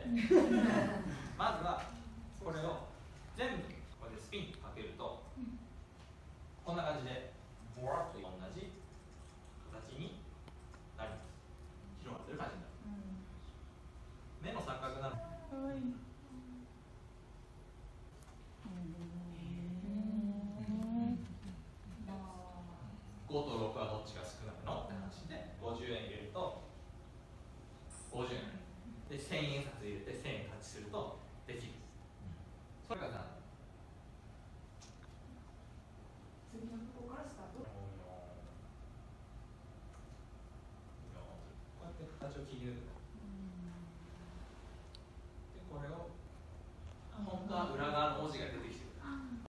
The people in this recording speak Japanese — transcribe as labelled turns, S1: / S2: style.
S1: まずはこれを全部これでスピンかけると、こんな感じでボワッと同じ形になります。広がってる感じになる。目の錯覚なの。5と6はどっちが少ないのって話で、50円入れると50円で、1000円札入れて1000円タッチするとできる。それが何？
S2: 次のここからスタート。
S1: こうやって形を切り抜く。